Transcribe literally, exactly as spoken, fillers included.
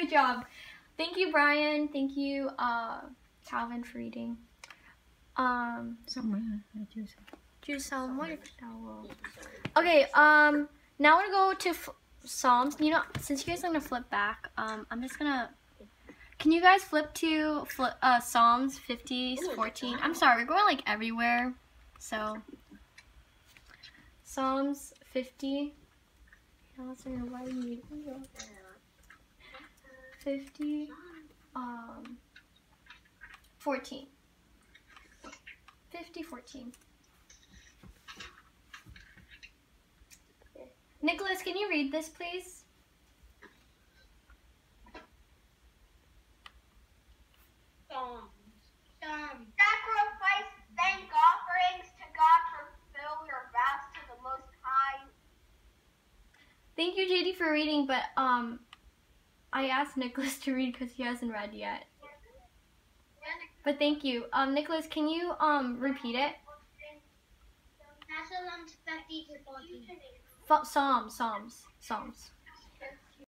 Good job. Thank you, Brian. Thank you, uh, Calvin, for reading. Um, Okay, um, now I'm gonna go to f Psalms. You know, since you guys are gonna flip back, um, I'm just gonna. Can you guys flip to flip, uh, Psalms fifty, fourteen? I'm sorry, we're going like everywhere. So, Psalms fifty. fifty, um, fourteen. fifty, fourteen. Nicholas, can you read this, please? Psalms. Psalms. Sacrifice thank offerings to God, fulfill your vows to the Most High. Thank you, J D, for reading, but um, I asked Nicholas to read because he hasn't read yet. But thank you. Um, Nicholas, can you um repeat it? Psalms fifty to fourteen. F Psalms, Psalms, Psalms.